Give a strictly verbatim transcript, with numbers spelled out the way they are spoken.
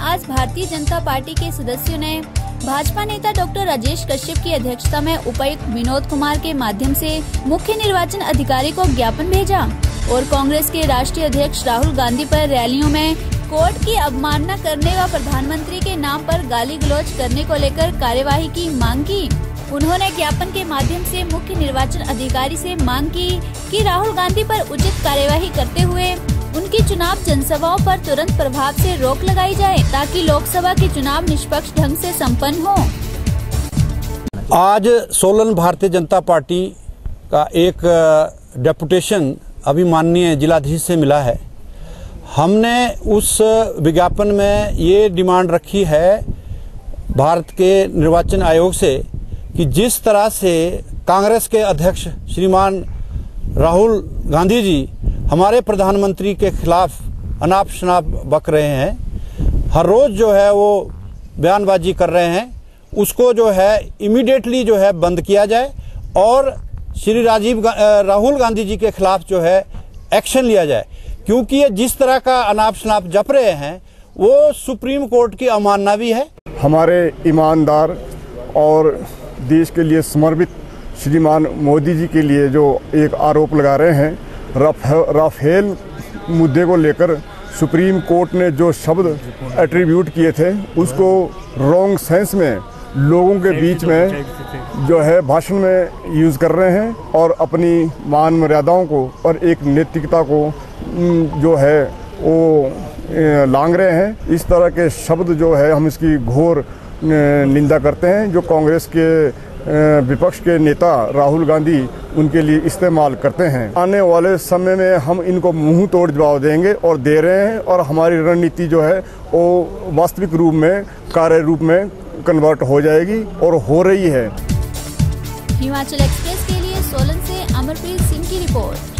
आज भारतीय जनता पार्टी के सदस्यों ने भाजपा नेता डॉक्टर राजेश कश्यप की अध्यक्षता में उपायुक्त विनोद कुमार के माध्यम से मुख्य निर्वाचन अधिकारी को ज्ञापन भेजा और कांग्रेस के राष्ट्रीय अध्यक्ष राहुल गांधी पर रैलियों में कोर्ट की अवमानना करने व प्रधानमंत्री के नाम पर गाली गलौज करने को लेकर कार्यवाही की मांग की। उन्होंने ज्ञापन के माध्यम से मुख्य निर्वाचन अधिकारी से मांग की कि राहुल गांधी पर उचित कार्यवाही करते हुए उनकी चुनाव जनसभाओं पर तुरंत प्रभाव से रोक लगाई जाए ताकि लोकसभा के चुनाव निष्पक्ष ढंग से संपन्न हो। आज सोलन भारतीय जनता पार्टी का एक डेपुटेशन अभी माननीय जिलाधीश से मिला है। हमने उस विज्ञापन में ये डिमांड रखी है भारत के निर्वाचन आयोग से कि जिस तरह से कांग्रेस के अध्यक्ष श्रीमान राहुल गांधी जी हमारे प्रधानमंत्री के खिलाफ अनाप शनाप बक रहे हैं, हर रोज जो है वो बयानबाजी कर रहे हैं, उसको जो है इमीडिएटली जो है बंद किया जाए और श्री राजीव राहुल गांधी जी के खिलाफ जो है एक्शन लिया जाए, क्योंकि ये जिस तरह का अनाप शनाप जप रहे हैं वो सुप्रीम कोर्ट की अवमानना भी है। हमारे ईमानदार और देश के लिए समर्पित श्रीमान मोदी जी के लिए जो एक आरोप लगा रहे हैं, राफेल मुद्दे को लेकर सुप्रीम कोर्ट ने जो शब्द एट्रीब्यूट किए थे उसको रॉन्ग सेंस में लोगों के बीच में जो है भाषण में यूज़ कर रहे हैं और अपनी मान मर्यादाओं को और एक नैतिकता को जो है वो लांघ रहे हैं। इस तरह के शब्द जो है हम इसकी घोर निंदा करते हैं जो कांग्रेस के विपक्ष के नेता राहुल गांधी उनके लिए इस्तेमाल करते हैं। आने वाले समय में हम इनको मुंह तोड़ जवाब देंगे और दे रहे हैं और हमारी रणनीति जो है वो वास्तविक रूप में कार्य रूप में कन्वर्ट हो जाएगी और हो रही है। हिमाचल एक्सप्रेस के लिए सोलन से अमरप्रीत सिंह की रिपोर्ट।